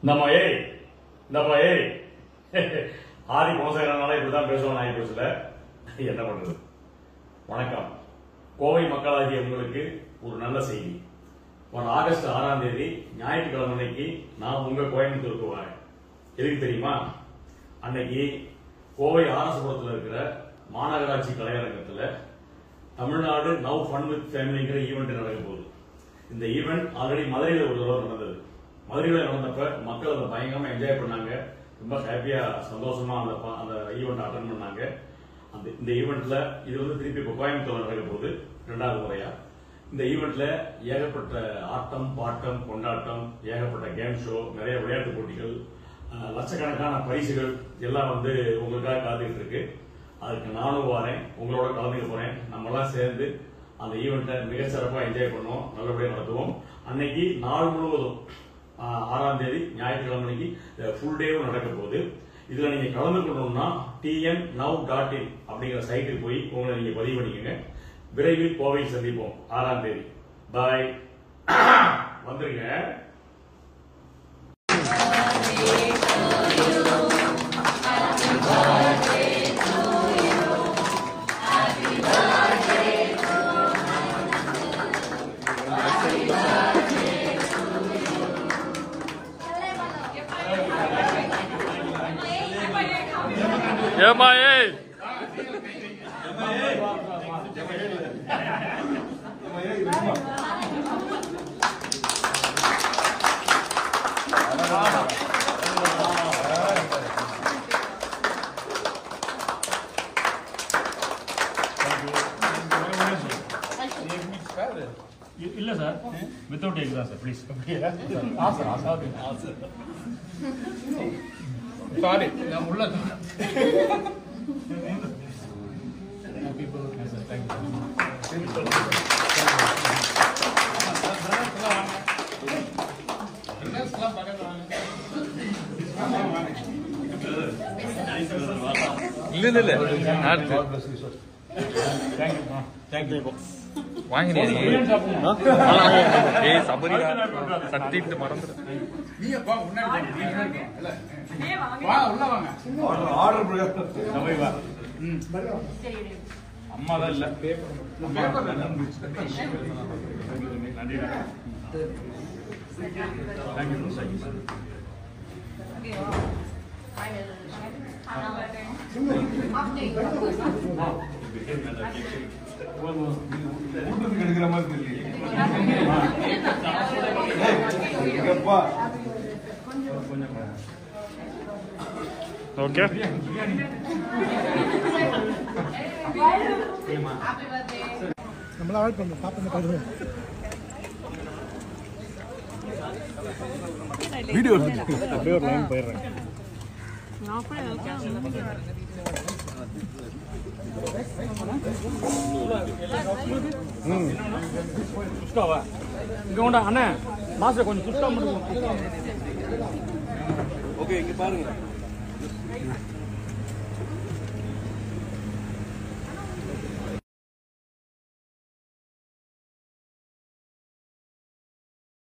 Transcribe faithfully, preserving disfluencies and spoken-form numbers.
நம்ம ஏய் நம்ம ஏய் ஆதி மோசகரனால இப்படிதான் பேசுவோம். நான் பேசல, என்ன பண்றது. வணக்கம். கோவை மக்களாகிய உங்களுக்கு ஒரு நல்ல செய்தி. போன ஆகஸ்ட் ஆறாம் தேதி ஞாயிற்றுக்கிழமைக்கு நான் உங்க கோயம்புத்தூருக்கு வரேன். எதுக்கு தெரியுமா? அன்னைக்கு கோவை ஆரசுபுரத்தில் இருக்கிற மாநகராட்சி கலையரங்கத்தில் தமிழ்நாடு நவ் ஃபன் வித் ஃபேமிலிங்கிற ஈவெண்ட் நடக்க போகுது. இந்த ஈவெண்ட் ஆல்ரெடி மதுரையில் ஒரு தடவை நடந்தது. மதுரையில் நடந்தப்ப மக்கள் அதை பயங்கரமா என்ஜாய் பண்ணாங்க. ரொம்ப ஹாப்பியா சந்தோஷமா அந்த அந்த ஈவெண்ட் அட்டன் பண்ணாங்க. அந்த இந்த ஈவெண்ட்ல இது வந்து திருப்பி இப்போ கோயம்புத்தூர் நடக்க போகுது இரண்டாவது முறையா. இந்த ஈவெண்ட்ல ஏகப்பட்ட ஆட்டம் பாட்டம் கொண்டாட்டம், ஏகப்பட்ட கேம் ஷோ, நிறைய விளையாட்டு போட்டிகள், லட்சக்கணக்கான பரிசுகள் எல்லாம் வந்து உங்களுக்காக காத்துக்கிட்டு இருக்கு. அதுக்கு நானும் வரேன், உங்களோட கலந்துக்க போறேன். நம்ம எல்லாம் சேர்ந்து அந்த ஈவெண்ட்டை மிக சிறப்பாக என்ஜாய் பண்ணுவோம், நல்லபடியாக நடத்துவோம். அன்னைக்கு நாள் முழுவதும் ஆறாம் தேதி ஞாயிற்றுக்கிழமைக்கு ஃபுல் டேவும் நடக்க போகுது. இதுல நீங்க கலந்து கொள்ளணும்னா டிஎன் நவ் டாட் இன் அப்படிங்கிற சைட்டுக்கு போய் உங்களை நீங்க பதிவு பண்ணிக்கோங்க. விரைவில் கோவையில் சந்திப்போம் ஆறாம் தேதி. பாய். வந்துருங்க. M I A. இல்ல சார், வித்தவுட் எக் தான் சார், ப்ளீஸ். சாரி, நான் உள்ள இல்ல இல்ல இல்ல வாங்கினேன். ஏய் சபரி சத்திட்டு மறந்துடு. நீங்க வா, முன்னாடி வா, உள்ள வாங்க. ஆர்டர் போய் வா. ம் சரி. அம்மா தான் இல்ல. பேப்பர் பேப்பர் நன்றி. Thank you. Okay. I will ஊட்டத்துக்கு எடுக்கிற மாதிரி தெரியல. ஓகே. நம்மள அவாய்ட் பண்ணு பாப்பா பாருங்க. வீடியோ அப்படியே ஒரு லைன் போயிடுறேன். நான் கூட ம் சுஷ்டாவா இங்க கொண்டா அண்ணா மாஸ்டர் கொஞ்சம் சுஷ்டா மட்டும். ஓகே, இங்க பாருங்க.